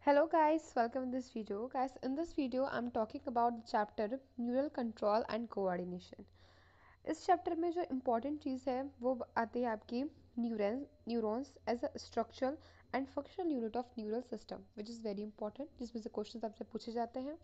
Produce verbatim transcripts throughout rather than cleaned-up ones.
Hello guys, welcome in this video. Guys, in this video I'm talking about the chapter neural control and coordination. इस chapter में जो important चीज़ है वो आती है आपकी neuron neurons as a structural and functional unit of neural system which is very important, जिसमें से क्वेश्चन आपसे पूछे जाते हैं.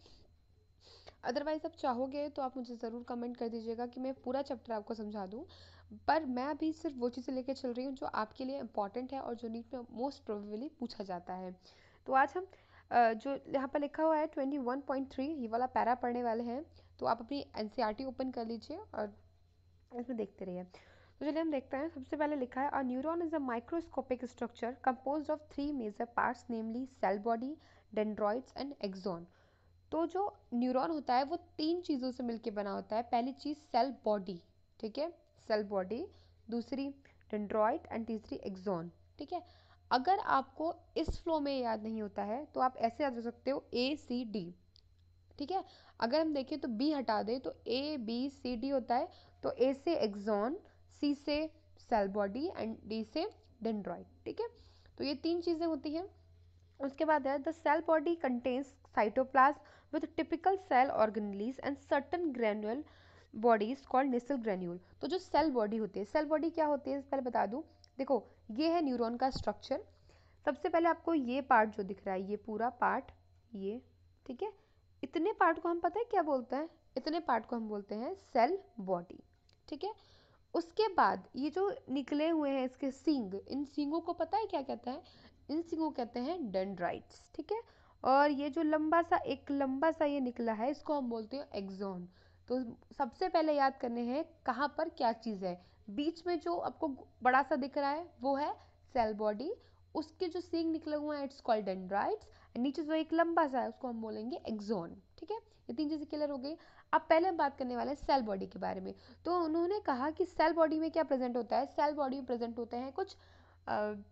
अदरवाइज आप चाहोगे तो आप मुझे ज़रूर कमेंट कर दीजिएगा कि मैं पूरा चैप्टर आपको समझा दूँ, पर मैं अभी सिर्फ वो चीज़ें लेके चल रही हूँ जो आपके लिए इंपॉर्टेंट है और जो नीट में मोस्ट प्रोबेबली पूछा जाता है. तो आज हम अ, जो यहाँ पर लिखा हुआ है ट्वेंटी वन पॉइंट थ्री ये वाला पैरा पढ़ने वाले हैं. तो आप अपनी N C R T open कर लीजिए और इसमें देखते रहिए. तो चलिए हम देखते हैं. सबसे पहले लिखा है, a neuron is a microscopic structure composed of three major parts, namely cell body, dendroids and axon. तो जो न्यूरॉन होता है वो तीन चीज़ों से मिलकर बना होता है. पहली चीज़ सेल बॉडी, ठीक है, सेल बॉडी. दूसरी डेंड्रॉइड एंड तीसरी एक्सॉन. ठीक है. अगर आपको इस फ्लो में याद नहीं होता है तो आप ऐसे याद रख सकते हो ए सी डी. ठीक है. अगर हम देखें तो बी हटा दें तो ए बी सी डी होता है. तो ए से एक्सॉन, सी से सेल बॉडी एंड डी से डेंड्रॉइड. ठीक है. तो ये तीन चीज़ें होती हैं. उसके बाद है, the cell body contains cytoplasm with typical cell organelles and certain granule bodies called Nissl granule. तो जो सेल बॉडी होती है, सेल बॉडी क्या होती है पहले बता दूं. देखो, ये है न्यूरॉन का स्ट्रक्चर. सबसे पहले आपको ये पार्ट जो दिख रहा है, ये पूरा पार्ट, ये, ठीक है, इतने पार्ट को हम पता है क्या बोलते हैं, इतने पार्ट को हम बोलते हैं सेल बॉडी. ठीक है. उसके बाद ये जो निकले हुए हैं इसके सींग, इन सींगों को पता है क्या कहता है, इन सींगों को कहते हैं डेंड्राइट्स. ठीक है. और ये जो लंबा सा एक लंबा सा ये निकला है इसको हम बोलते हैं एक्सॉन. तो सबसे पहले याद करने हैं कहाँ पर क्या चीज़ है. बीच में जो आपको बड़ा सा दिख रहा है वो है सेल बॉडी. उसके जो सींग निकले हुए हैं इट्स कॉल्ड डेंड्राइट्स. नीचे जो एक लंबा सा है उसको हम बोलेंगे एक्सॉन. ठीक है. ये तीन चीज़ें क्लियर हो गई. अब पहले हम बात करने वाले हैं सेल बॉडी के बारे में. तो उन्होंने कहा कि सेल बॉडी में क्या प्रेजेंट होता है. सेल बॉडी में प्रेजेंट होते हैं कुछ आ,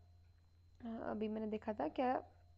अभी मैंने देखा था क्या,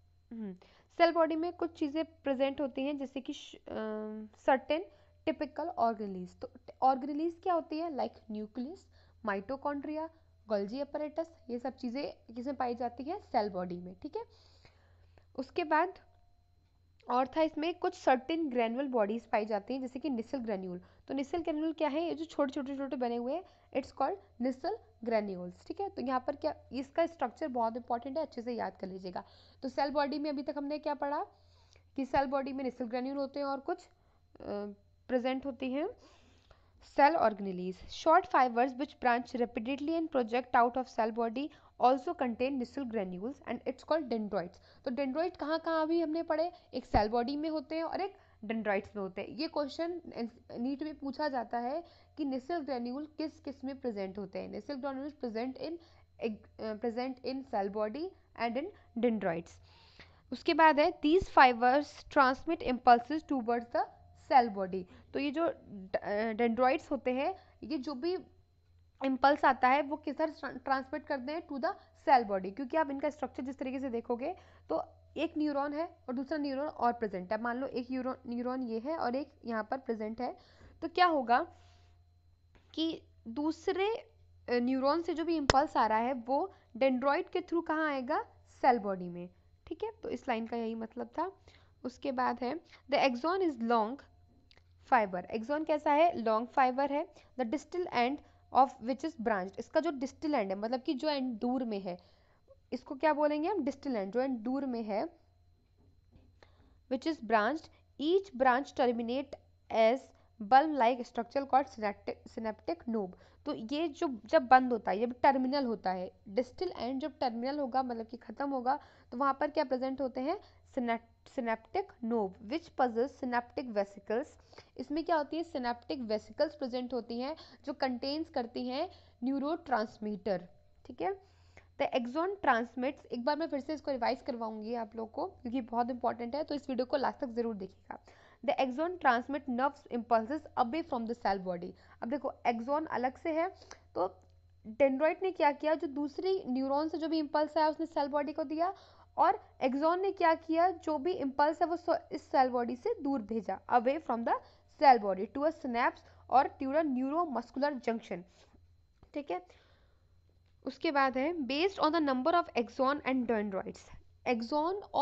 सेल बॉडी में कुछ चीज़ें प्रेजेंट होती हैं जैसे कि सर्टेन टिपिकल ऑर्गेनेलीज. तो ऑर्गेनेलीज क्या होती है, like nucleus, mitochondria, Golgi apparatus, ये सब चीज़ें किसमें पाई जाती है, सेल बॉडी में. ठीक है. उसके बाद और था इसमें कुछ सर्टेन ग्रेनुअल बॉडीज पाई जाती हैं जैसे कि निसल ग्रेन्यूल. तो निसल ग्रेन्यूल क्या है, ये जो छोटे छोटे छोटे बने हुए हैं इट्स कॉल्ड निसल ग्रेन्यूल्स. ठीक है. तो यहाँ पर क्या, इसका स्ट्रक्चर बहुत इंपॉर्टेंट है, अच्छे से याद कर लीजिएगा. तो सेल बॉडी में अभी तक हमने क्या पढ़ा कि सेल बॉडी में निसल ग्रेन्यूल होते हैं और कुछ प्रेजेंट होती हैं cell organelles. Short fibers which branch repeatedly and project out of cell body also contain nissil granules and it's called dendroids. तो डेंड्रॉइड कहाँ कहाँ अभी हमने पढ़े, एक सेल बॉडी में होते हैं और एक डेंड्राइड्स में होते हैं. ये क्वेश्चन नीट में पूछा जाता है कि निसल ग्रेन्यूल किस किस में प्रेजेंट होते हैं. Nissl granule present in present in cell body and in dendroids. उसके बाद है, these fibres transmit impulses towards the cell body. तो ये जो डेंड्रॉइड्स होते हैं, ये जो भी इम्पल्स आता है वो किस तरह ट्रांसमिट करते हैं टू द सेल बॉडी. क्योंकि आप इनका स्ट्रक्चर जिस तरीके से देखोगे तो एक न्यूरॉन है और दूसरा न्यूरॉन और प्रेजेंट है. मान लो एक न्यूरॉन ये है और एक यहाँ पर प्रेजेंट है. तो क्या होगा कि दूसरे न्यूरॉन से जो भी इम्पल्स आ रहा है वो डेंड्रॉइड के थ्रू कहाँ आएगा, सेल बॉडी में. ठीक है. तो इस लाइन का यही मतलब था. उसके बाद है, the axon is long fibre. Axon कैसा है, लॉन्ग फाइबर है. The distal end of which is branch. इसका जो डिस्टल एंड है मतलब कि जो एंड दूर में है इसको क्या बोलेंगे हम, डिस्टल एंड. जो एंड दूर में है which is branched, each branch terminate as bulb like structure called synaptic knob. तो ये जो जब बंद होता है, ये टर्मिनल होता है. डिस्टल एंड जब टर्मिनल होगा मतलब कि खत्म होगा तो वहां पर क्या प्रेजेंट होते हैं, synaptic knob which possesses synaptic vesicles. इसमें क्या होती है, सिनेप्टिक वेसिकल्स प्रेजेंट होती हैं जो कंटेन्स करती हैं न्यूरोट्रांसमीटर. ठीक है. द एक्सॉन ट्रांसमिट्स, एक बार मैं फिर से इसको रिवाइज करवाऊंगी आप लोग को क्योंकि बहुत इंपॉर्टेंट है, तो इस वीडियो को लास्ट तक जरूर देखिएगा. The axon transmit nerves impulses away from the cell body. अब देखो एक्सॉन अलग से है, तो डेंड्रॉइड ने क्या किया, जो दूसरी न्यूरॉन से जो भी इम्पल्स आया उसने सेल बॉडी को दिया, और एक्सॉन ने क्या किया, जो भी इम्पल्स है वो इस सेल बॉडी से दूर भेजा, away from the cell body to a synapse और टू अ न्यूरोमस्कुलर जंक्शन. ठीक है. उसके बाद है, based on the number of axon and dendroids. Axon और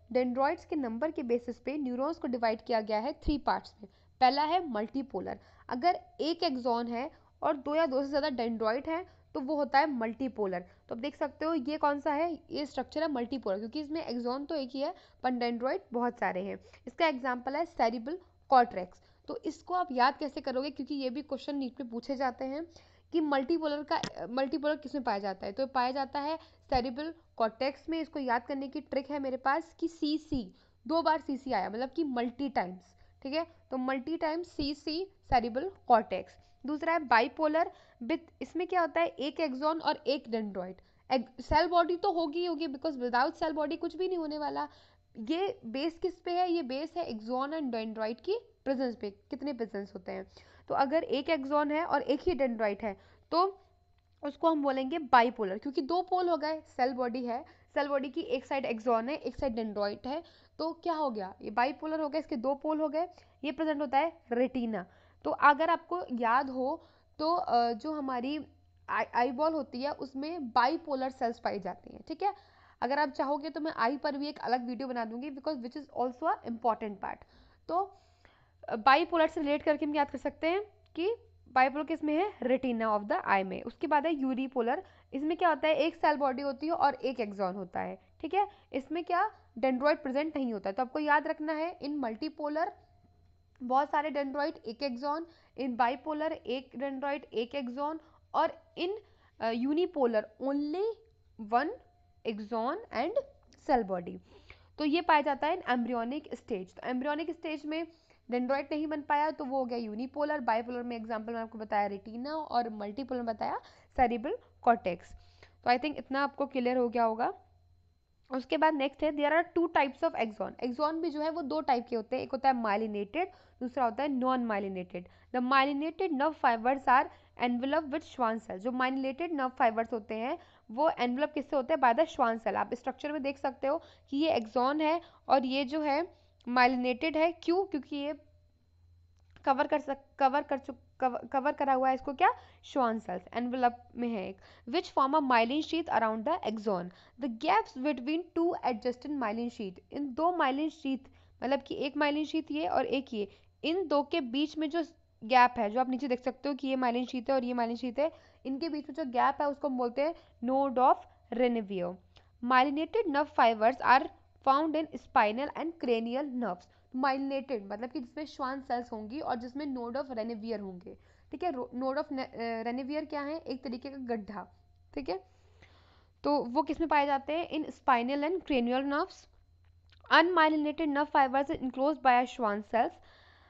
डेंड्रॉइड्स के नंबर के बेसिस पे न्यूरॉन्स को डिवाइड किया गया है थ्री पार्ट्स में। पहला है मल्टीपोलर, अगर एक एक्सॉन है और दो या दो से ज़्यादा डेंड्रॉइड है तो वो होता है मल्टीपोलर। तो आप देख सकते हो ये कौन सा है, ये स्ट्रक्चर है मल्टीपोलर, क्योंकि इसमें एक्सॉन तो एक ही है पर डेंड्रॉइड बहुत सारे हैं। इसका एग्जाम्पल है सेरिब्रल कॉर्टेक्स। तो इसको आप याद कैसे करोगे, क्योंकि ये भी क्वेश्चन नीट में पूछे जाते हैं कि मल्टीपोलर का मल्टीपोलर किसमें पाया जाता है, तो पाया जाता है सेरिब्रल कॉर्टेक्स में। इसको याद करने की ट्रिक है मेरे पास कि सी सी दो बार सी सी आया, मतलब कि मल्टी टाइम्स, ठीक है, तो multi times C C cerebral cortex. दूसरा है बाइपोलर विथ, इसमें क्या होता है एक एक्सॉन और एक डेंड्रॉइड। सेल बॉडी तो होगी ही होगी, बिकॉज विदाउट सेल बॉडी कुछ भी नहीं होने वाला। ये बेस किस पे है, ये बेस है एक्सॉन एंड डेंड्रॉइड की प्रेजेंस पे, कितने प्रेजेंस होते हैं। तो अगर एक एक्सॉन है और एक ही डेंड्रॉइड है तो उसको हम बोलेंगे बाइपोलर, क्योंकि दो पोल हो गए, सेल बॉडी है, सेल बॉडी की एक साइड एक्सॉन है एक साइड डेंड्रॉइड है, तो क्या हो गया, ये बाइपोलर हो गया, इसके दो पोल हो गए। ये प्रेजेंट होता है रेटिना। तो अगर आपको याद हो तो जो हमारी आई बॉल होती है उसमें बाइपोलर सेल्स पाई जाती हैं, ठीक है। अगर आप चाहोगे तो मैं आई पर भी एक अलग वीडियो बना दूंगी, because which is also a important part. तो बाइपोलर से रिलेट करके हम याद कर सकते हैं कि बाइपोलर किस में है, रेटिना ऑफ द आई में। उसके बाद है यूनिपोलर, इसमें क्या होता है एक सेल बॉडी होती है और एक एक्सॉन होता है, ठीक है। इसमें क्या डेंड्रॉइड प्रेजेंट नहीं होता है, तो आपको याद रखना है इन मल्टीपोलर बहुत सारे डेंड्रॉइड एक एक्सॉन, इन बाइपोलर एक डेंड्रॉइड एक एक्सॉन, और in unipolar only one axon and cell body. तो ये पाया जाता है इन एम्ब्रियोनिक स्टेज। तो एम्ब्रियोनिक स्टेज में डेंड्रॉइड नहीं बन पाया तो वो हो गया यूनिपोलर। बाइपोलर में एग्जांपल मैं आपको बताया रेटिना, और मल्टीपोलर में बताया सेरिब्रल कॉर्टेक्स। तो आई थिंक इतना आपको क्लियर हो गया होगा। उसके बाद नेक्स्ट है there are two types of axon. Axon भी जो है वो दो टाइप के होते हैं, एक होता है माइलिनेटेड, दूसरा होता है non myelinated. The myelinated nerve fibres are envelope with Schwann cell. जो माइलिनेटेड नर्व फाइबर्स होते हैं वो एनवेलप किससे होते हैं, बाय द श्वान सेल। आप स्ट्रक्चर में देख सकते हो कि ये एक्सॉन है और ये जो है माइलिनेटेड है। क्यों, क्योंकि ये कवर कर सक कवर कर चुक कवर, कवर करा हुआ है इसको क्या, श्वान सेल्स, एनवेलप में है एक, which form a myelin sheath around the axon. The gaps between two adjusted myelin sheath, इन दो माइलिन शीथ, मतलब कि एक माइलिन शीथ ये और एक ये, इन दो के बीच में जो गैप है, जो आप नीचे देख सकते हो कि ये माइलिन शीथ है और ये माइलिन शीथ है, इनके बीच में जो गैप है उसको हम बोलते हैं node of Ranvier. Myelinated nerve fibres are found in spinal and cranial nerves. Myelinated मतलब कि जिसमें श्वान सेल्स होंगी और जिसमें नोड ऑफ रेनेवियर होंगे, ठीक है। नोड ऑफ रेनेवियर क्या है, एक तरीके का गड्ढा, ठीक है। तो वो किस में पाए जाते हैं, in spinal and cranial nerves. Unmyelinated nerve fibres enclosed by Schwann cells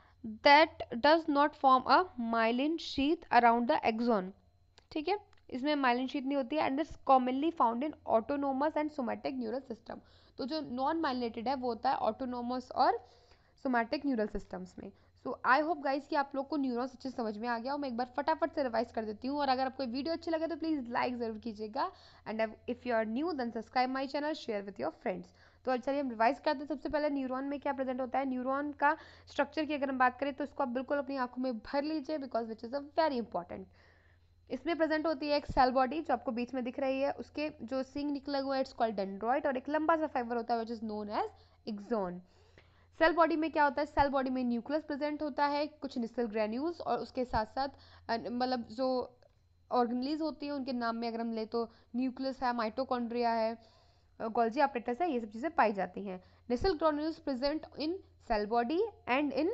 that does not form a myelin sheath around the axon, ठीक है। इसमें माइलिन शीथ नहीं होती है and is commonly found in autonomous and somatic neural system. तो जो non myelinated है वो होता है ऑटोनोमस और सोमैटिक न्यूरल सिस्टम्स में। सो आई होप गाइस कि आप लोग को न्यूरॉन्स अच्छे समझ में आ गया हो। मैं एक बार फटाफट से रिवाइज कर देती हूँ, और अगर आपको वीडियो अच्छी लगे तो प्लीज़ लाइक ज़रूर कीजिएगा, and if you are new then subscribe my channel, share with your friends. तो चलिए हम रिवाइज करते हैं। सबसे पहले न्यूरॉन में क्या प्रेजेंट होता है, न्यूरॉन का स्ट्रक्चर की अगर हम बात करें तो इसको आप बिल्कुल अपनी आंखों में भर लीजिए, because which is a very important. इसमें प्रेजेंट होती है एक सेल बॉडी जो आपको बीच में दिख रही है, उसके जो सिंग निकला हुआ है इट्स कॉल्ड डेंड्रॉइड, और एक लंबा सा फाइबर होता है which is known as axon. Cell body में क्या होता है, सेल बॉडी में न्यूक्लियस प्रेजेंट होता है, कुछ निसल ग्रेन्यूल्स, और उसके साथ साथ मतलब जो ऑर्गेनलीज होती है उनके नाम में अगर हम ले तो न्यूक्लियस है, माइटोकॉन्ड्रिया है, गोल्जी अपरेटस है, ये सब चीज़ें पाई जाती हैं। Nissl granules present in cell body and in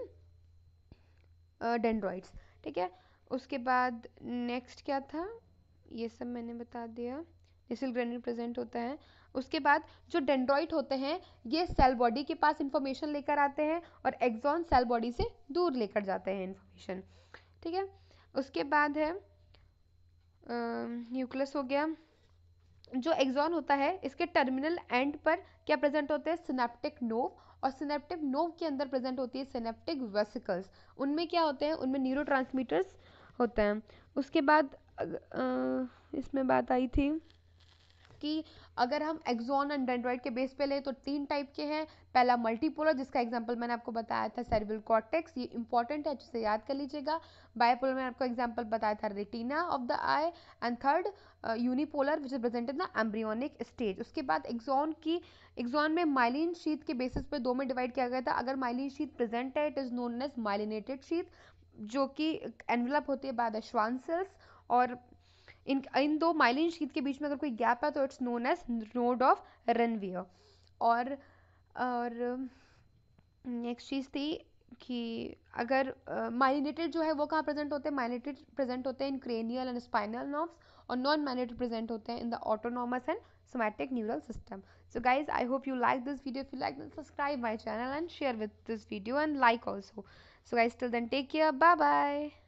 dendroids, ठीक है। उसके बाद नेक्स्ट क्या था, ये सब मैंने बता दिया, निसल ग्रेन्यूल प्रेजेंट होता है। उसके बाद जो डेंड्रॉइड होते हैं ये सेल बॉडी के पास इंफॉर्मेशन लेकर आते हैं, और एक्सॉन सेल बॉडी से दूर लेकर जाते हैं इंफॉर्मेशन, ठीक है। उसके बाद है न्यूक्लियस हो गया। जो एक्सॉन होता है इसके टर्मिनल एंड पर क्या प्रेजेंट होते हैं, सिनेप्टिक नोव, और सिनेप्टिक नोव के अंदर प्रेजेंट होती है सिनेप्टिक वेसिकल्स। उनमें क्या होते हैं, उनमें न्यूरोट्रांसमीटर्स होते हैं। उसके बाद आ, इसमें बात आई थी कि अगर हम एक्सॉन एंड डेंड्राइट के बेस पे ले तो तीन टाइप के हैं। पहला मल्टीपोलर, जिसका एग्जांपल मैंने आपको बताया था सेरेब्रल कॉर्टेक्स, ये इंपॉर्टेंट है, अच्छे से याद कर लीजिएगा। बायपोलर मैंने आपको एग्जांपल बताया था retina of the eye. And third unipolar which is present in the embryonic stage. उसके बाद एक्सॉन की एक्सॉन में माइलिन शीथ के बेसिस पे दो में डिवाइड किया गया था। अगर माइलिन शीथ प्रेजेंट है it is known as myelinated sheath, जो कि एनवेलप होती है बाय द श्वान सेल्स। और इन इन दो माइलिन शीथ के बीच में अगर कोई गैप है तो it's known as node of Ranvier. और और नेक्स्ट चीज़ थी कि अगर माइलिनेटेड uh, जो है वो कहाँ प्रेजेंट होते हैं, माइलिनेटेड प्रेजेंट होते हैं in cranial and spinal nerves, और नॉन माइलिनेटेड प्रेजेंट होते हैं in the autonomous and somatic neural system. So guys, I hope you like this video. If you like, then subscribe my channel and share with this video and like also. So guys, till then, take care. Bye bye.